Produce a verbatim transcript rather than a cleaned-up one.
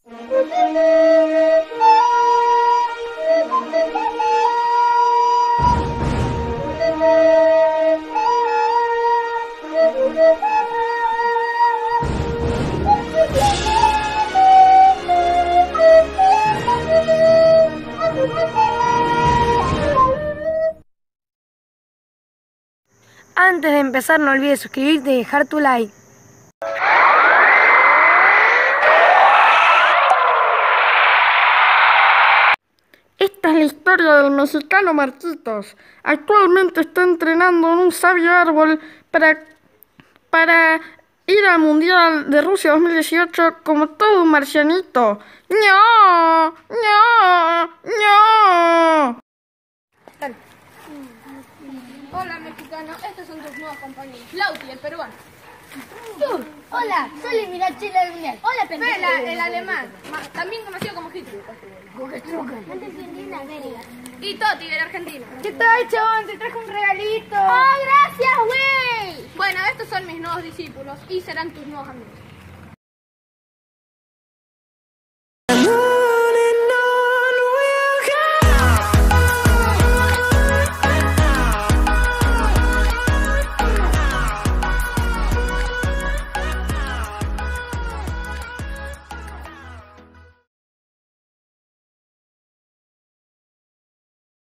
Antes de empezar, no olvides suscribirte y dejar tu like. Esta es la historia del mexicano Marquitos. Actualmente está entrenando en un sabio árbol para, para ir al Mundial de Rusia dos mil dieciocho como todo un marcianito. ¡No! ¡No! ¡No! Hola, mexicano. Estos son tus nuevos compañeros. Lauti, el peruano. Tú. Hola, soy el Mirachila del Mundial. Hola, pendejo. Vela, el alemán, también conocido como Hitler. Y Toti, del argentino. ¿Qué tal, chabón? Te traje un regalito. ¡Oh, gracias, güey! Bueno, estos son mis nuevos discípulos y serán tus nuevos amigos.